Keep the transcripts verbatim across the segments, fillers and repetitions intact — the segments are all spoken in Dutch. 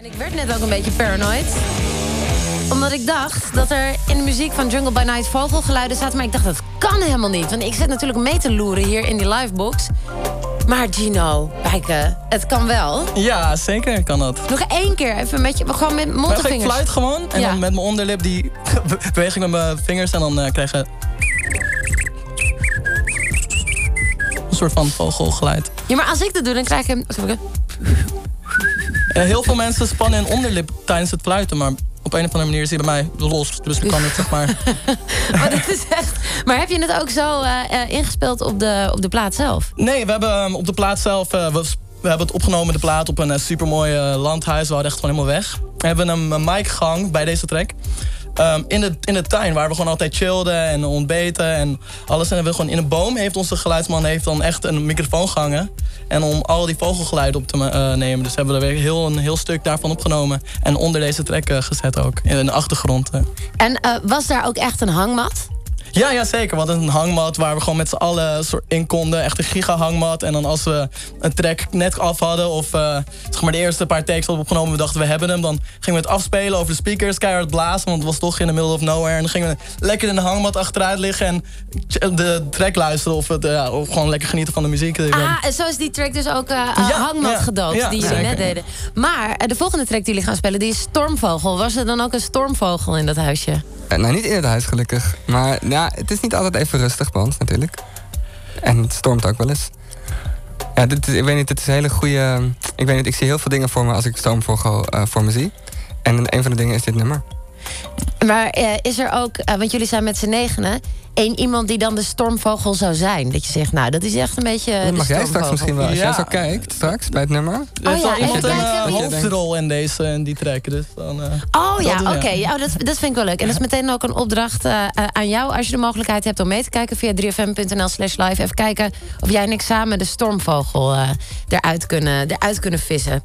En ik werd net ook een beetje paranoid. Omdat ik dacht dat er in de muziek van Jungle by Night vogelgeluiden zaten. Maar ik dacht, dat kan helemaal niet. Want ik zit natuurlijk mee te loeren hier in die livebox. Maar Gino, Bijke, het kan wel. Ja, zeker kan dat. Nog één keer, even met je, gewoon met mond en vingers. Ik fluit gewoon en ja. dan met mijn onderlip die beweeg ik met mijn vingers en dan uh, krijg je een soort van vogelgeluid. Ja, maar als ik dat doe, dan krijg je... Uh, heel veel mensen spannen hun onderlip tijdens het fluiten, maar op een of andere manier is hij bij mij los. Dus ik kan het, zeg maar... maar, dat is echt... maar heb je het ook zo uh, uh, ingespeeld op de, op de plaat zelf? Nee, we hebben um, op de plaat zelf... Uh, we, we hebben het opgenomen, de plaat, op een uh, supermooi uh, landhuis. We hadden echt gewoon helemaal weg. We hebben een, een mic gehangen bij deze track. Um, in, de, in de tuin, waar we gewoon altijd chillden en ontbeten en alles. En hebben we gewoon in een boom, heeft onze geluidsman heeft dan echt een microfoon gehangen. En om al die vogelgeluiden op te uh, nemen. Dus hebben we er weer heel, een heel stuk daarvan opgenomen. En onder deze track uh, gezet ook, in de achtergrond. Uh. En uh, was daar ook echt een hangmat? Ja, ja, zeker. We hadden een hangmat waar we gewoon met z'n allen in konden. Echt een giga hangmat. En dan als we een track net af hadden... of uh, zeg maar de eerste paar takes hadden opgenomen... we dachten we hebben hem, dan gingen we het afspelen over de speakers... keihard blazen, want het was toch in the middle of nowhere. En dan gingen we lekker in de hangmat achteruit liggen... en de track luisteren of, het, uh, of gewoon lekker genieten van de muziek. Ah, en zo is die track dus ook uh, ja, hangmat ja, gedoopt, ja, die jullie zeker. net deden. Maar uh, de volgende track die jullie gaan spelen, die is Stormvogel. Was er dan ook een stormvogel in dat huisje? Nou, niet in het huis gelukkig. Maar ja, het is niet altijd even rustig bij ons natuurlijk. En het stormt ook wel eens. Ja, dit is, ik weet niet, het is een hele goede... Ik weet niet, ik zie heel veel dingen voor me als ik Stormvogel uh, voor me zie. En een van de dingen is dit nummer. Maar uh, is er ook, uh, want jullie zijn met z'n negenen... één iemand die dan de stormvogel zou zijn? Dat je zegt, nou, dat is echt een beetje dat mag de jij straks misschien wel. Als ja. jij zo kijkt, straks, bij het nummer. Er is oh, al ja, iemand een uh, hoofdrol in, deze, in die track. Dus dan, uh, oh ja, oké. Okay. Ja. Oh, dat, dat vind ik wel leuk. En dat is meteen ook een opdracht uh, aan jou. Als je de mogelijkheid hebt om mee te kijken via drie f m punt n l slash live. Even kijken of jij en ik samen de stormvogel uh, eruit, kunnen, eruit kunnen vissen.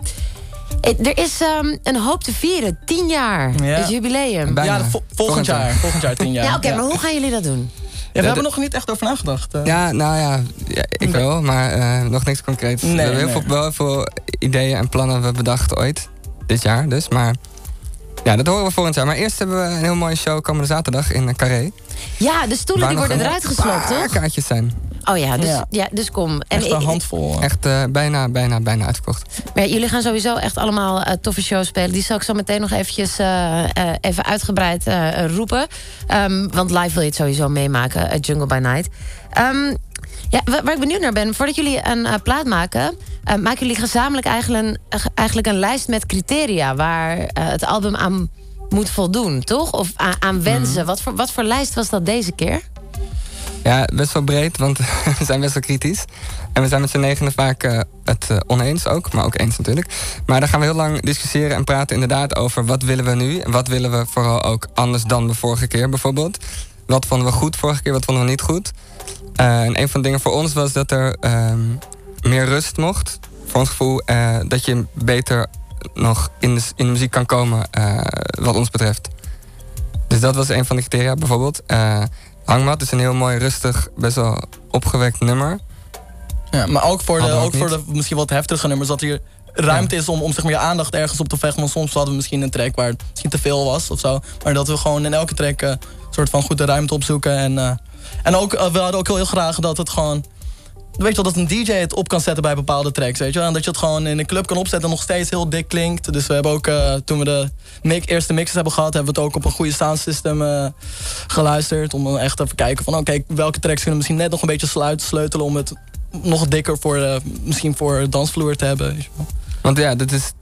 Er is um, een hoop te vieren. Tien jaar. Ja. Het jubileum. Bijna. Ja, vo volgend, volgend jaar. Volgend jaar tien jaar. Ja, oké. Okay, ja. maar hoe gaan jullie dat doen? Ja, we hebben nog niet echt over nagedacht. Uh. Ja, nou ja, ja ik nee. wel, maar uh, nog niks concreets. Nee, we hebben heel nee. veel, wel heel veel ideeën en plannen we bedacht ooit. Dit jaar dus, maar ja, dat horen we volgend jaar. Maar eerst hebben we een heel mooie show komende zaterdag in Carré. Ja, de stoelen die worden eruit gesloopt, toch? kaartjes zijn. Oh ja, dus, ja. ja, dus kom. En echt een handvol. Echt uh, bijna, bijna, bijna uitverkocht. Maar ja, jullie gaan sowieso echt allemaal uh, toffe shows spelen. Die zal ik zo meteen nog eventjes uh, uh, even uitgebreid uh, roepen. Um, want live wil je het sowieso meemaken, uh, Jungle by Night. Um, ja, waar ik benieuwd naar ben, voordat jullie een uh, plaat maken... Uh, maken jullie gezamenlijk eigenlijk een, uh, eigenlijk een lijst met criteria... waar uh, het album aan moet voldoen, toch? Of aan, aan wensen. Mm. Wat, voor, wat voor lijst was dat deze keer? Ja, best wel breed, want we zijn best wel kritisch. En we zijn met z'n negenen vaak uh, het uh, oneens ook, maar ook eens natuurlijk. Maar daar gaan we heel lang discussiëren en praten inderdaad over... wat willen we nu en wat willen we vooral ook anders dan de vorige keer bijvoorbeeld. Wat vonden we goed vorige keer, wat vonden we niet goed. Uh, en een van de dingen voor ons was dat er uh, meer rust mocht. Voor ons gevoel uh, dat je beter nog in de, in de muziek kan komen uh, wat ons betreft. Dus dat was een van de criteria bijvoorbeeld... Uh, Hangmat is een heel mooi, rustig, best wel opgewekt nummer. Ja, maar ook voor de, ook voor de misschien wat heftige nummers... dat hier ruimte ja. is om, om zeg maar, je aandacht ergens op te vechten. Want soms hadden we misschien een track waar het misschien te veel was of zo. Maar dat we gewoon in elke track een uh, soort van goed de ruimte opzoeken. En, uh, en ook, uh, we hadden ook heel, heel graag dat het gewoon... Weet je wel, dat een D J het op kan zetten bij bepaalde tracks, weet je wel. En dat je het gewoon in een club kan opzetten en nog steeds heel dik klinkt. Dus we hebben ook, uh, toen we de mix, eerste mixes hebben gehad... hebben we het ook op een goede soundsystem uh, geluisterd. Om echt even te kijken van, oké, okay, welke tracks kunnen misschien net nog een beetje sluit, sleutelen... om het nog dikker voor, uh, misschien voor dansvloer te hebben. Weet je wel. Want ja, dat is...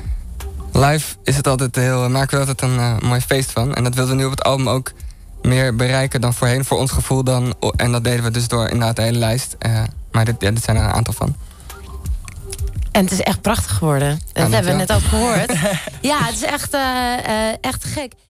Live is het altijd heel, maken we er altijd een uh, mooi feest van. En dat wilden we nu op het album ook meer bereiken dan voorheen, voor ons gevoel dan. En dat deden we dus door inderdaad de hele lijst. Uh, maar dit, ja, dit zijn er een aantal van. En het is echt prachtig geworden. Dat ja, hebben we net ook gehoord. Ja, het is echt, uh, uh, echt gek.